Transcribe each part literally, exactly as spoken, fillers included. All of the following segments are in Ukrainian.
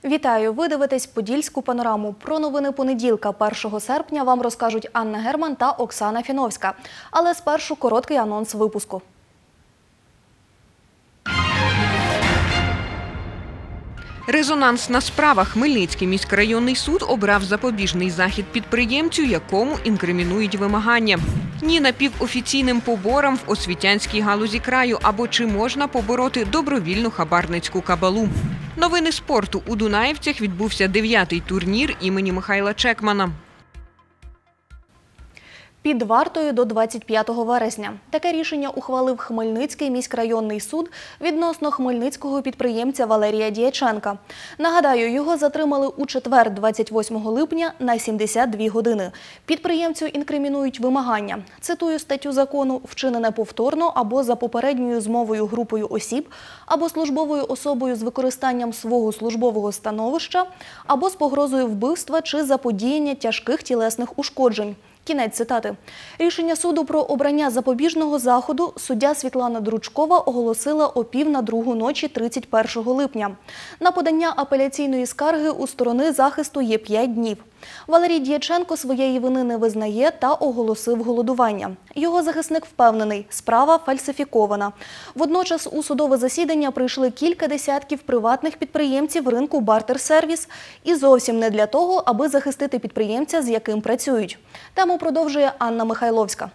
Вітаю! Ви дивитесь «Подільську панораму». Про новини понеділка, першого серпня, вам розкажуть Анна Герман та Оксана Фіновська. Але спершу короткий анонс випуску. Резонансна справа. Хмельницький міськрайонний суд обрав запобіжний захід підприємцю, якому інкримінують вимагання. Ні напівофіційним поборам в освітянській галузі краю, або чи можна побороти добровільну хабарницьку кабалу. Новини спорту. У Дунаївцях відбувся дев'ятий турнір імені Михайла Чекмана. Під вартою до двадцять п'ятого вересня. Таке рішення ухвалив Хмельницький міськрайонний суд відносно хмельницького підприємця Валерія Дяченка. Нагадаю, його затримали у четвер, двадцять восьмого липня, на сімдесят дві години. Підприємцю інкримінують вимагання. Цитую статтю закону: вчинене повторно або за попередньою змовою групою осіб, або службовою особою з використанням свого службового становища, або з погрозою вбивства чи заподіяння тяжких тілесних ушкоджень. Кінець цитати. Рішення суду про обрання запобіжного заходу суддя Світлана Дручкова оголосила о пів на другу ночі тридцять першого липня. На подання апеляційної скарги у сторони захисту є п'ять днів. Валерій Дяченко своєї вини не визнає та оголосив голодування. Його захисник впевнений – справа фальсифікована. Водночас у судове засідання прийшли кілька десятків приватних підприємців ринку «Бартер-сервіс» і зовсім не для того, аби захистити підприємця, з яким працюють. Тему продовжує Анна Михайловська.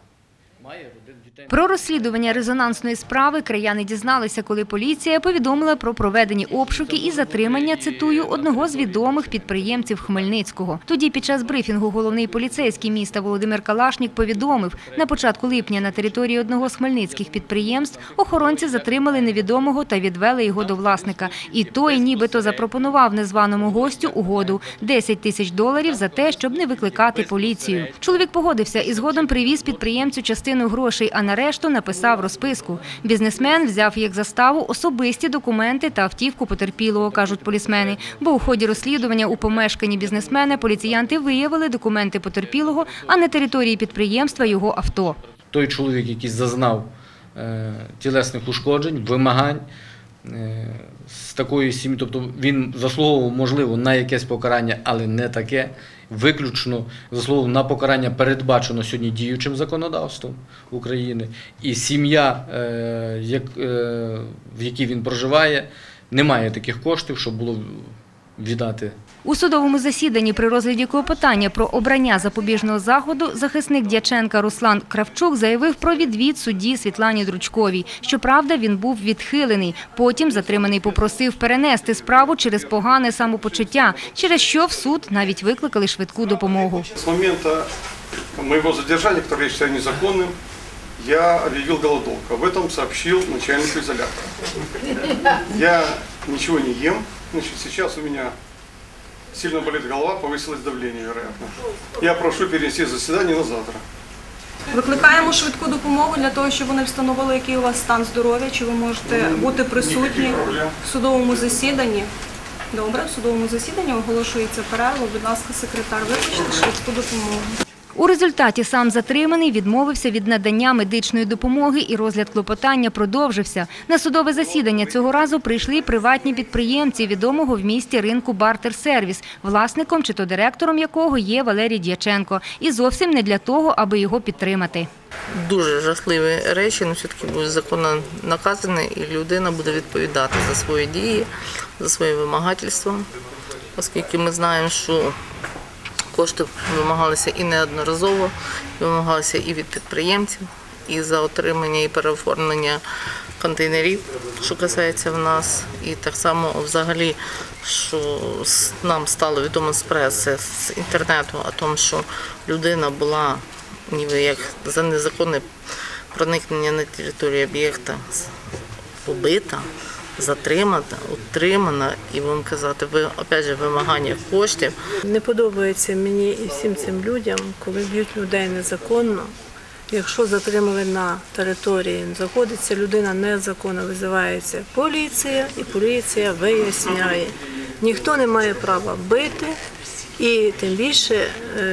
Про розслідування резонансної справи краяни дізналися, коли поліція повідомила про проведені обшуки і затримання, цитую, одного з відомих підприємців Хмельницького. Тоді під час брифінгу головний поліцейський міста Володимир Калашнік повідомив, на початку липня на території одного з хмельницьких підприємств охоронці затримали невідомого та відвели його до власника. І той нібито запропонував незваному гостю угоду – десять тисяч доларів за те, щоб не викликати поліцію. Чоловік погодився і згодом привіз підприємцю частину грошей, а на решту написав розписку. Бізнесмен взяв як заставу особисті документи та автівку потерпілого, кажуть полісмени. Бо у ході розслідування у помешканні бізнесмена поліціянти виявили документи потерпілого, а на території підприємства його авто. Той чоловік, який зазнав е, тілесних ушкоджень, вимагань е, з такої сім'ї, тобто він заслуговував, можливо, на якесь покарання, але не таке. Виключно заслуговував на покарання, передбачено сьогодні діючим законодавством України. І сім'я, е, як, е, в якій він проживає, не має таких коштів, щоб було віддати. У судовому засіданні при розгляді клопотання про обрання запобіжного заходу захисник Дяченка Руслан Кравчук заявив про відвід судді Світлані Дручковій. Щоправда, він був відхилений. Потім затриманий попросив перенести справу через погане самопочуття, через що в суд навіть викликали швидку допомогу. З моменту моєго задержання, яке я вважаю незаконним, я объявил голодовку. Об этом сообщил начальнику изолятора. Я ничего не ем. Значит, сейчас у меня сильно болит голова, повысилось давление, вероятно. Я прошу перенести заседание на завтра. Викликаємо швидку допомогу для того, щоб вони встановили, який у вас стан здоров'я, чи ви можете бути присутні в судовому засіданні. Добре, в судовому засіданні оголошується перерва. Будь ласка, секретар, викличте швидку допомогу. У результаті сам затриманий відмовився від надання медичної допомоги і розгляд клопотання продовжився. На судове засідання цього разу прийшли приватні підприємці відомого в місті ринку «Бартер-сервіс», власником чи то директором якого є Валерій Дяченко. І зовсім не для того, аби його підтримати. Дуже жахливі речі, але все-таки буде законно наказаний, і людина буде відповідати за свої дії, за своє вимагательство, оскільки ми знаємо, що кошти вимагалися і неодноразово, вимагалися і від підприємців, і за отримання і переоформлення контейнерів, що касається в нас. І так само взагалі, що нам стало відомо з преси, з інтернету, о тому, що людина була ніби як за незаконне проникнення на територію об'єкта побита, затримана, утримана, і будемо казати, ви, опять же, вимагання коштів. Не подобається мені і всім цим людям, коли б'ють людей незаконно. Якщо затримали на території, знаходиться людина незаконно, визивається поліція, і поліція виясняє. Ніхто не має права бити і тим більше е,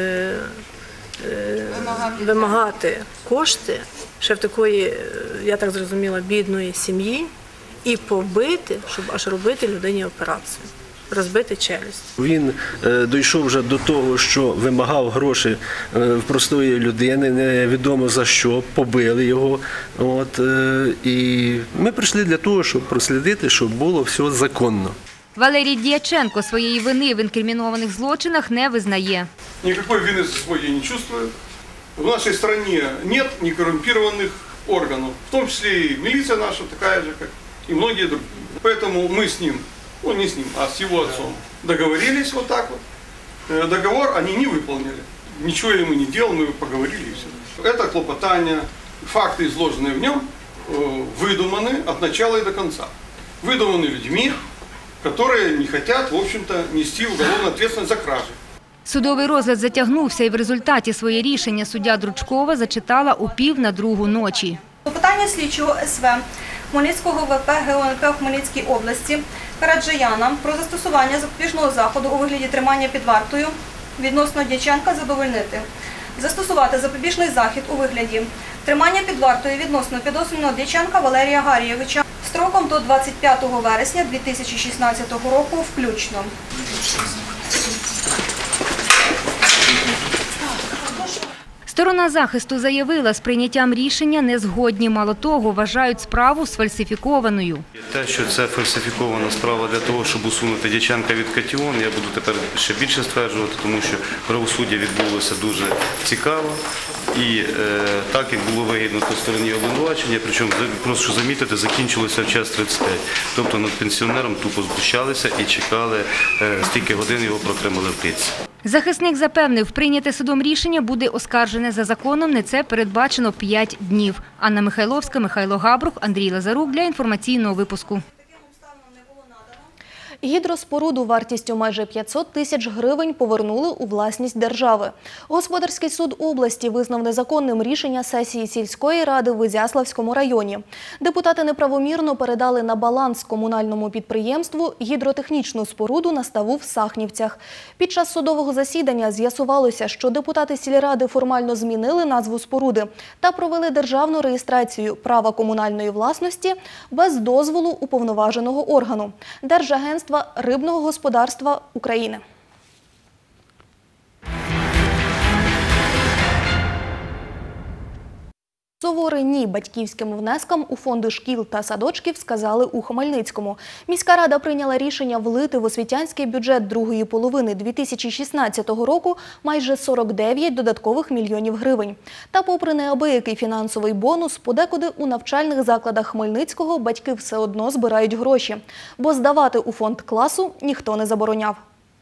е, вимагати кошти ще в такої, я так зрозуміла, бідної сім'ї, і побити, щоб аж робити людині операцію. розбити челюсть. Він е, дійшов вже до того, що вимагав гроші е, в простої людини, невідомо за що, побили його. От, е, і ми прийшли для того, щоб прослідити, щоб було все законно. Валерій Дьяченко своєї вини в інкримінованих злочинах не визнає. Никакой вины за собой я не чувствую. В нашей стране нет некоррумпированных органов, в том числе и милиция наша такая же, как и многие другие. Поэтому мы с ним, ну не с ним, а с его отцом договорились вот так вот. Э, Договор они не выполнили. Ничего ему не делал, мы поговорили и все. Это клопотание, факты, изложенные в нем, э, выдуманы от начала и до конца. Выдуманы людьми, которые не хотят, в общем-то, нести уголовную ответственность за кражи. Судовий розгляд затягнувся, і в результаті своє рішення суддя Дручкова зачитала у пів на другу ночі. Клопотання слідчого ес ве Хмельницького ве пе ге о ен пе в Хмельницькій області Караджаяна про застосування запобіжного заходу у вигляді тримання під вартою відносно Дьяченка задовольнити. Застосувати запобіжний захід у вигляді тримання під вартою відносно підозрюваного Дьяченка Валерія Гарійовича строком до двадцять п'ятого вересня дві тисячі шістнадцятого року включно. Сторона захисту заявила, з прийняттям рішення не згодні. Мало того, вважають справу сфальсифікованою. Те, що це фальсифікована справа для того, щоб усунути Дьяченка від Катіон, я буду тепер ще більше стверджувати, тому що правосуддя відбулося дуже цікаво. І е, так, як було вигідно по стороні обвинувачення, причому, прошу замітити, закінчилося в час тридцять п'ять. Тобто над пенсіонером тупо знущалися і чекали, е, стільки годин його протримали в клітці. Захисник запевнив, прийняте судом рішення буде оскаржене за законом, на це передбачено п'ять днів. Анна Михайловська, Михайло Габрух, Андрій Лазарук для інформаційного випуску. Гідроспоруду вартістю майже п'ятсот тисяч гривень повернули у власність держави. Господарський суд області визнав незаконним рішення сесії сільської ради в Ізяславському районі. Депутати неправомірно передали на баланс комунальному підприємству гідротехнічну споруду на ставу в Сахнівцях. Під час судового засідання з'ясувалося, що депутати сільради формально змінили назву споруди та провели державну реєстрацію права комунальної власності без дозволу уповноваженого органу – Держагентства рибного господарства України. Суворий «ні» батьківським внескам у фонди шкіл та садочків сказали у Хмельницькому. Міська рада прийняла рішення влити в освітянський бюджет другої половини дві тисячі шістнадцятого року майже сорок дев'ять додаткових мільйонів гривень. Та попри неабиякий фінансовий бонус, подекуди у навчальних закладах Хмельницького батьки все одно збирають гроші, бо здавати у фонд класу ніхто не забороняв.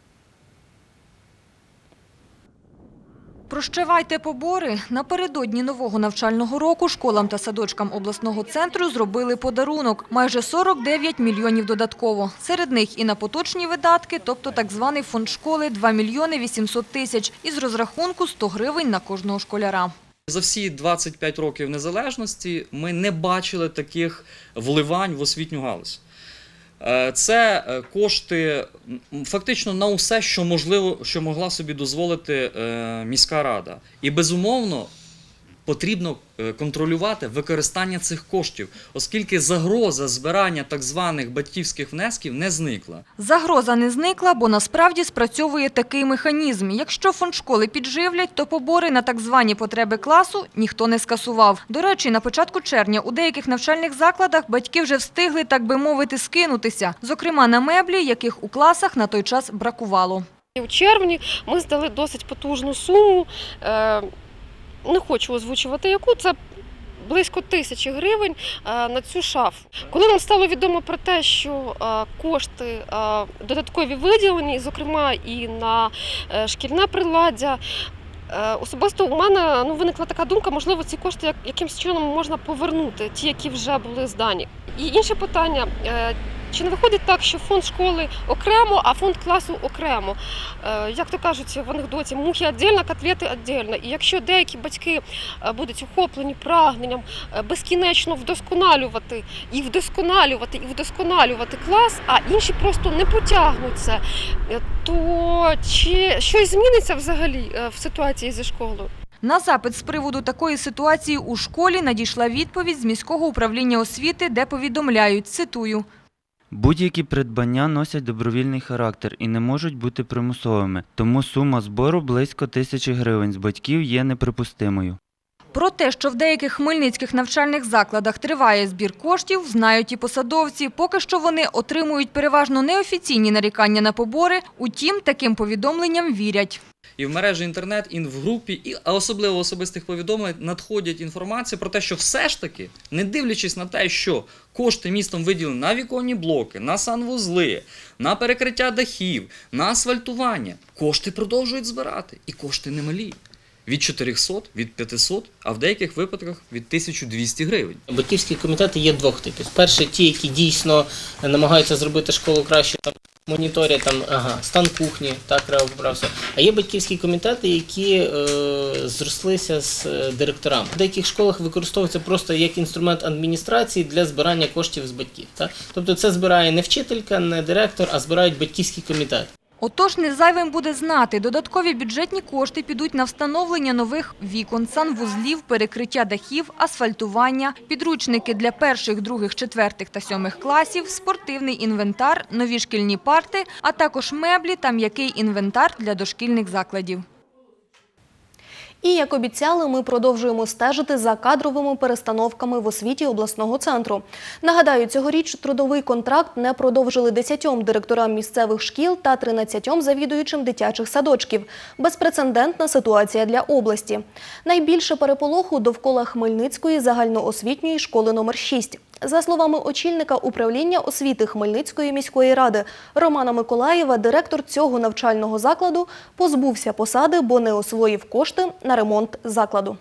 Прощавайте побори. Напередодні нового навчального року школам та садочкам обласного центру зробили подарунок – майже сорок дев'ять мільйонів додатково. Серед них і на поточні видатки, тобто так званий фонд школи – два мільйони вісімсот тисяч, із розрахунку сто гривень на кожного школяра. За всі двадцять п'ять років незалежності ми не бачили таких вливань в освітню галузь. Це кошти фактично на усе, що можливо, що могла собі дозволити міська рада. І безумовно потрібно контролювати використання цих коштів, оскільки загроза збирання так званих батьківських внесків не зникла. Загроза не зникла, бо насправді спрацьовує такий механізм. Якщо фонд школи підживлять, то побори на так звані потреби класу ніхто не скасував. До речі, на початку червня у деяких навчальних закладах батьки вже встигли, так би мовити, скинутися. Зокрема, на меблі, яких у класах на той час бракувало. У червні ми здали досить потужну суму. Не хочу озвучувати яку, це близько тисячі гривень на цю шафу. Коли нам стало відомо про те, що кошти додаткові виділені, зокрема і на шкільне приладдя, особисто у мене ну, виникла така думка, можливо, ці кошти якимось чином можна повернути, ті, які вже були здані. І інше питання, чи не виходить так, що фонд школи окремо, а фонд класу окремо? Як то кажуть в анекдоті, мухи віддільно, котлети віддільно. І якщо деякі батьки будуть охоплені прагненням безкінечно вдосконалювати, і вдосконалювати, і вдосконалювати клас, а інші просто не потягнуть це, то чи щось зміниться взагалі в ситуації зі школою? На запит з приводу такої ситуації у школі надійшла відповідь з міського управління освіти, де повідомляють, цитую: Будь-які придбання носять добровільний характер і не можуть бути примусовими, тому сума збору близько тисячі гривень з батьків є неприпустимою. Про те, що в деяких хмельницьких навчальних закладах триває збір коштів, знають і посадовці. Поки що вони отримують переважно неофіційні нарікання на побори, утім, таким повідомленням вірять. І в мережі інтернет, і в групі, і, а особливо особистих повідомлень надходять інформація про те, що все ж таки, не дивлячись на те, що кошти містом виділені на віконні блоки, на санвузли, на перекриття дахів, на асфальтування, кошти продовжують збирати. І кошти немалі. Від чотирьохсот, від п'ятисот, а в деяких випадках від тисячі двісті гривень. Батьківські комітети є двох типів. Перші ті, які дійсно намагаються зробити школу краще, там, моніторять там, ага, стан кухні, так, треба поправся. А є батьківські комітети, які е, зрослися з е, директорами. В деяких школах використовується просто як інструмент адміністрації для збирання коштів з батьків. Так? Тобто це збирає не вчителька, не директор, а збирають батьківські комітети. Отож, не зайвим буде знати, додаткові бюджетні кошти підуть на встановлення нових вікон, санвузлів, перекриття дахів, асфальтування, підручники для перших, других, четвертих та сьомих класів, спортивний інвентар, нові шкільні парти, а також меблі та м'який інвентар для дошкільних закладів. І, як обіцяли, ми продовжуємо стежити за кадровими перестановками в освіті обласного центру. Нагадаю, цьогоріч трудовий контракт не продовжили десятьом директорам місцевих шкіл та тринадцятьом завідуючим дитячих садочків. Безпрецедентна ситуація для області. Найбільше переполоху довкола Хмельницької загальноосвітньої школи номер шість. За словами очільника управління освіти Хмельницької міської ради Романа Миколаєва, директор цього навчального закладу позбувся посади, бо не освоїв кошти на ремонт закладу.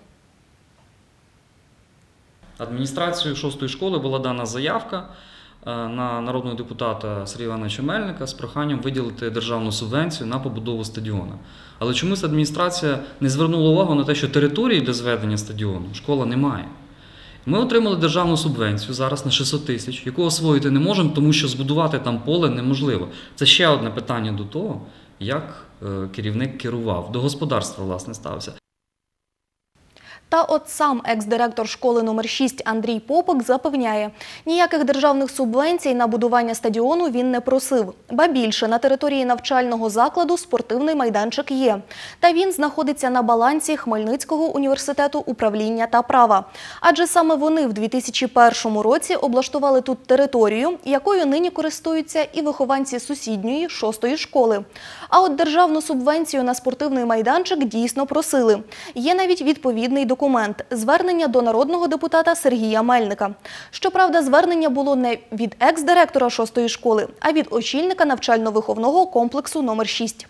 Адміністрацією шостої школи була дана заявка на народного депутата Сергія Івановича Мельника з проханням виділити державну субвенцію на побудову стадіону. Але чомусь адміністрація не звернула увагу на те, що території для зведення стадіону школа не має. Ми отримали державну субвенцію зараз на шістсот тисяч, яку освоїти не можемо, тому що збудувати там поле неможливо. Це ще одне питання до того, як керівник керував, до господарства, власне, стався. Та от сам екс-директор школи номер шість Андрій Попик запевняє, ніяких державних субвенцій на будування стадіону він не просив. Ба більше, на території навчального закладу спортивний майданчик є. Та він знаходиться на балансі Хмельницького університету управління та права. Адже саме вони в дві тисячі першому році облаштували тут територію, якою нині користуються і вихованці сусідньої шостої школи. А от державну субвенцію на спортивний майданчик дійсно просили. Є навіть відповідний документ. Документ – звернення до народного депутата Сергія Мельника. Щоправда, звернення було не від екс-директора шостої школи, а від очільника навчально-виховного комплексу номер шість.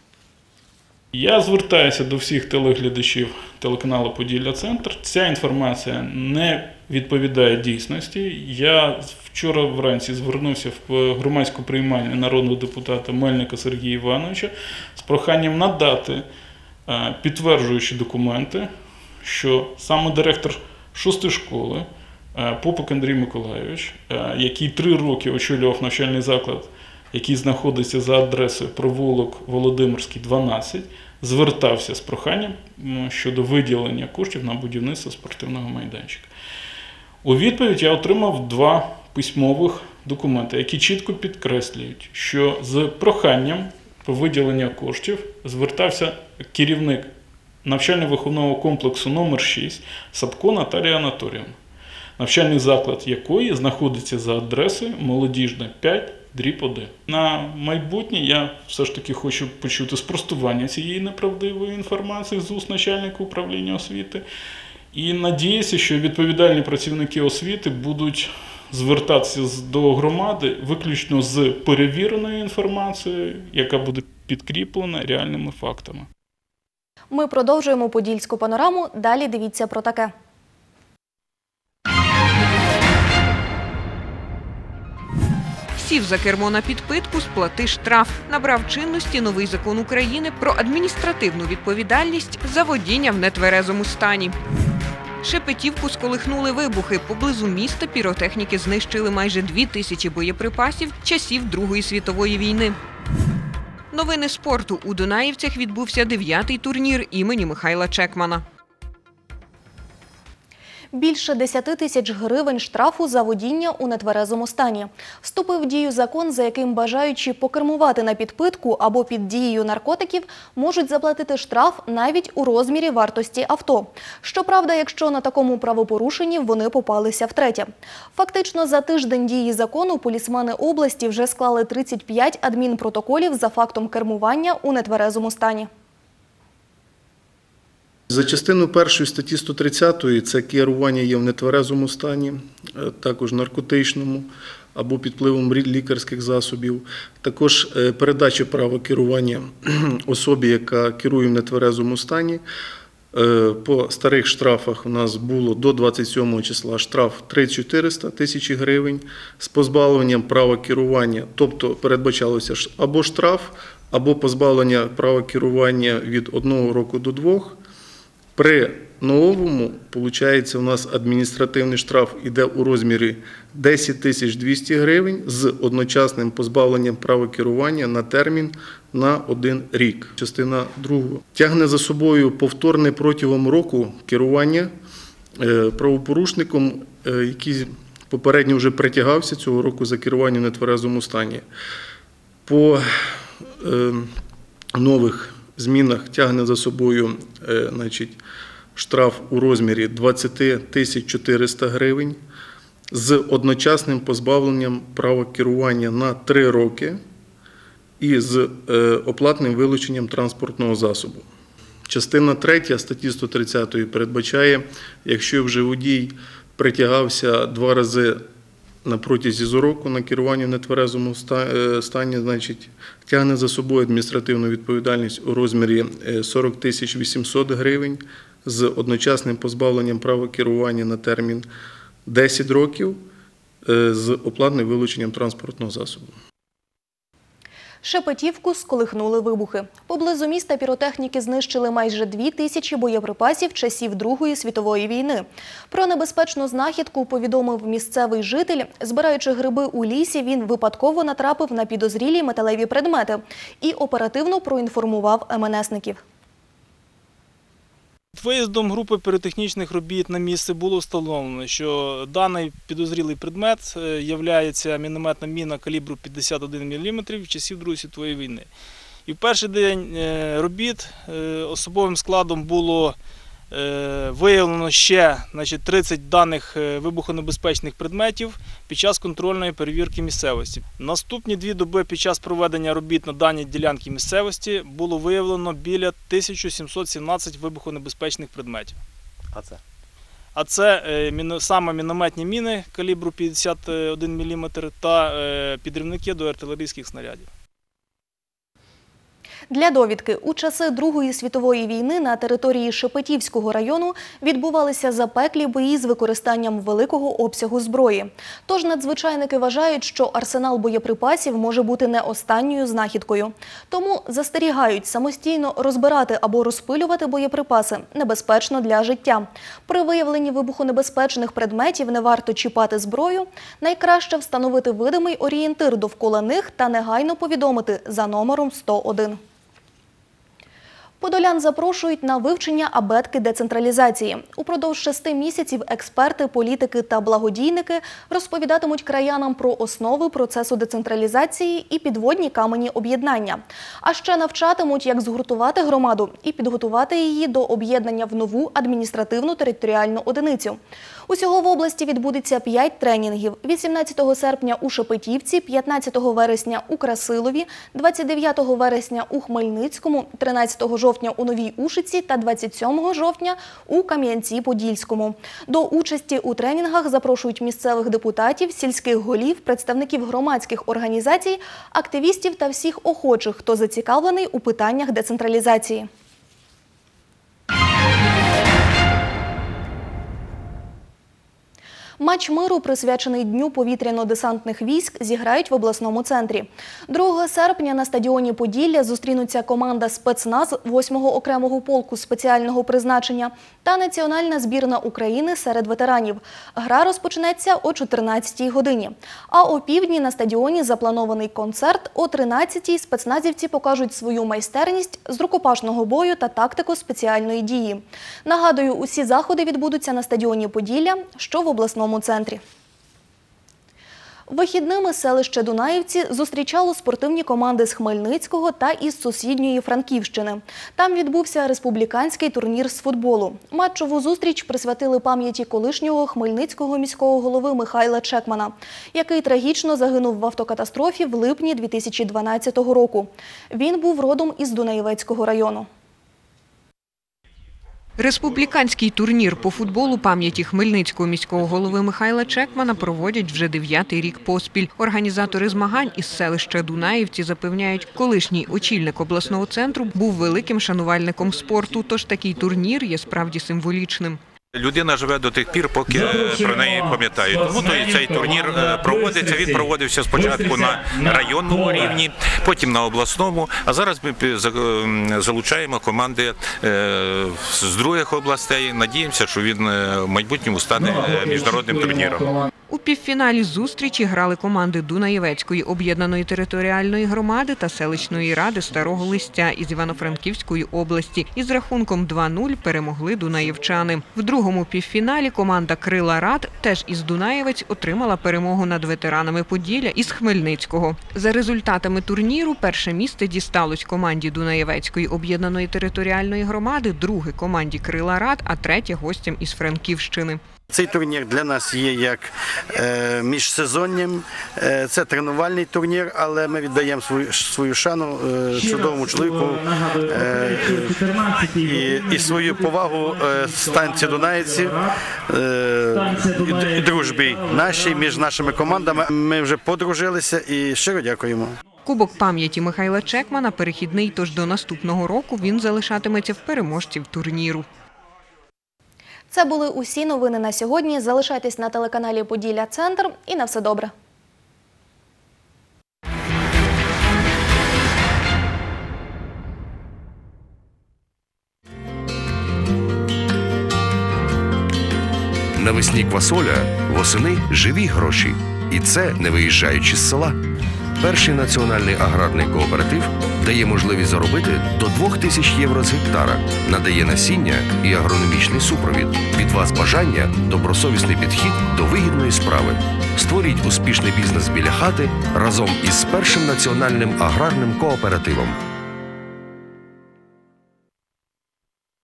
Я звертаюся до всіх телеглядачів телеканалу «Поділля-Центр». Ця інформація не відповідає дійсності. Я вчора вранці звернувся в громадську приймальню народного депутата Мельника Сергія Івановича з проханням надати підтверджуючі документи, що саме директор шостої школи Попик Андрій Миколайович, який три роки очолював навчальний заклад, який знаходиться за адресою провулок Володимирський, дванадцять, звертався з проханням щодо виділення коштів на будівництво спортивного майданчика. У відповідь я отримав два письмових документи, які чітко підкреслюють, що з проханням про виділення коштів звертався керівник навчально-виховного комплексу номер шість Сапко Наталія Анатоліївна, навчальний заклад якої знаходиться за адресою Молодіжна, п'ять, дріб один. На майбутнє я все ж таки хочу почути спростування цієї неправдивої інформації з уст начальника управління освіти і надіюся, що відповідальні працівники освіти будуть звертатися до громади виключно з перевіреною інформацією, яка буде підкріплена реальними фактами. Ми продовжуємо Подільську панораму. Далі дивіться про таке. Сів за кермо на підпитку, сплати штраф. Набрав чинності новий закон України про адміністративну відповідальність за водіння в нетверезому стані. Шепетівку сколихнули вибухи. Поблизу міста піротехніки знищили майже дві тисячі боєприпасів часів Другої світової війни. Новини спорту. У Дунаївцях відбувся дев'ятий турнір імені Михайла Чекмана. Більше десяти тисяч гривень штрафу за водіння у нетверезому стані. Вступив в дію закон, за яким бажаючі покермувати на підпитку або під дією наркотиків можуть заплатити штраф навіть у розмірі вартості авто. Щоправда, якщо на такому правопорушенні вони попалися втретє. Фактично за тиждень дії закону полісмени області вже склали тридцять п'ять адмінпротоколів за фактом кермування у нетверезому стані. За частину першої статті сто тридцятої це керування є в нетверезому стані, також наркотичному або під впливом лікарських засобів. Також передача права керування особі, яка керує в нетверезому стані. По старих штрафах у нас було до двадцять сьомого числа штраф три тисячі чотириста тисячі гривень з позбавленням права керування, тобто передбачалося або штраф, або позбавлення права керування від одного року до двох. При новому, виходить, у нас адміністративний штраф йде у розмірі десять тисяч двісті гривень з одночасним позбавленням права керування на термін на один рік. Частина друга. Тягне за собою повторне протягом року керування правопорушником, який попередньо вже притягався цього року за керування в нетверезому стані. По нових змінах тягне за собою значить, штраф у розмірі двадцять тисяч чотириста гривень з одночасним позбавленням права керування на три роки і з оплатним вилученням транспортного засобу. Частина третя статті сто тридцятої передбачає, якщо вже водій притягався два рази на протязі року на керування в нетверезому стані, значить, тягне за собою адміністративну відповідальність у розмірі сорок тисяч вісімсот гривень з одночасним позбавленням права керування на термін десять років з оплатним вилученням транспортного засобу. Шепетівку сколихнули вибухи. Поблизу міста піротехніки знищили майже дві тисячі боєприпасів часів Другої світової війни. Про небезпечну знахідку повідомив місцевий житель. Збираючи гриби у лісі, він випадково натрапив на підозрілі металеві предмети і оперативно проінформував ем ен есників. Виїздом групи піротехнічних робіт на місце було встановлено, що даний підозрілий предмет є мінометна міна калібру п'ятдесят один міліметр часів Другої світової війни. І в перший день робіт особовим складом було виявлено ще значить, тридцять даних вибухонебезпечних предметів під час контрольної перевірки місцевості. Наступні дві доби під час проведення робіт на даній ділянці місцевості було виявлено біля тисяча сімсот сімнадцять вибухонебезпечних предметів. А це? А це саме мінометні міни калібру п'ятдесят один міліметр та підривники до артилерійських снарядів. Для довідки, у часи Другої світової війни на території Шепетівського району відбувалися запеклі бої з використанням великого обсягу зброї. Тож надзвичайники вважають, що арсенал боєприпасів може бути не останньою знахідкою. Тому застерігають самостійно розбирати або розпилювати боєприпаси небезпечно для життя. При виявленні вибухонебезпечних предметів не варто чіпати зброю. Найкраще встановити видимий орієнтир довкола них та негайно повідомити за номером сто один. Подолян запрошують на вивчення абетки децентралізації. Упродовж шести місяців експерти, політики та благодійники розповідатимуть краянам про основи процесу децентралізації і підводні камені об'єднання. А ще навчатимуть, як згуртувати громаду і підготувати її до об'єднання в нову адміністративну територіальну одиницю. Усього в області відбудеться п'ять тренінгів – вісімнадцятого серпня у Шепетівці, п'ятнадцятого вересня у Красилові, двадцять дев'ятого вересня у Хмельницькому, тринадцятого жовтня у Новій Ушиці та двадцять сьомого жовтня у Кам'янці-Подільському. До участі у тренінгах запрошують місцевих депутатів, сільських голів, представників громадських організацій, активістів та всіх охочих, хто зацікавлений у питаннях децентралізації. Матч миру, присвячений Дню повітряно-десантних військ, зіграють в обласному центрі. другого серпня на стадіоні Поділля зустрінуться команда спецназ восьмого окремого полку спеціального призначення та національна збірна України серед ветеранів. Гра розпочнеться о чотирнадцятій годині. А о півдні на стадіоні запланований концерт. О тринадцятій спецназівці покажуть свою майстерність з рукопашного бою та тактику спеціальної дії. Нагадую, усі заходи відбудуться на стадіоні Поділля, що в обласному центрі. Вихідними селище Дунаївці зустрічало спортивні команди з Хмельницького та із сусідньої Франківщини. Там відбувся республіканський турнір з футболу. Матчову зустріч присвятили пам'яті колишнього хмельницького міського голови Михайла Чекмана, який трагічно загинув в автокатастрофі в липні дві тисячі дванадцятого року. Він був родом із Дунаєвецького району. Республіканський турнір по футболу пам'яті Хмельницького міського голови Михайла Чекмана проводять вже дев'ятий рік поспіль. Організатори змагань із селища Дунаївці запевняють, колишній очільник обласного центру був великим шанувальником спорту, тож такий турнір є справді символічним. Людина живе до тих пір, поки про неї пам'ятають. Тому то і цей турнір проводиться. Він проводився спочатку на районному рівні, потім на обласному. А зараз ми залучаємо команди з других областей. Надіємося, що він в майбутньому стане міжнародним турніром. У півфіналі зустрічі грали команди Дунаєвецької об'єднаної територіальної громади та селищної ради Старого Листя із Івано-Франківської області. Із рахунком два нуль перемогли дунаєвчани. В другому півфіналі команда Крила Рад, теж із Дунаєвець, отримала перемогу над ветеранами Поділля із Хмельницького. За результатами турніру перше місце дісталось команді Дунаєвецької об'єднаної територіальної громади, друге – команді Крила Рад, а третє – гостям із Франківщини. Цей турнір для нас є як е, міжсезонням, е, це тренувальний турнір, але ми віддаємо свою, свою шану е, чудовому чоловіку е, і, і свою повагу е, станції Дунаївці, е, і, і дружбі нашій між нашими командами. Ми вже подружилися і щиро дякуємо. Кубок пам'яті Михайла Чекмана перехідний, тож до наступного року він залишатиметься в переможців турніру. Це були усі новини на сьогодні. Залишайтесь на телеканалі Поділля Центр і на все добре. Навесні квасоля, восени живі гроші. І це не виїжджаючи з села. Перший національний аграрний кооператив дає можливість заробити до двох тисяч євро з гектара, надає насіння і агрономічний супровід. Від вас бажання – добросовісний підхід до вигідної справи. Створіть успішний бізнес біля хати разом із першим національним аграрним кооперативом.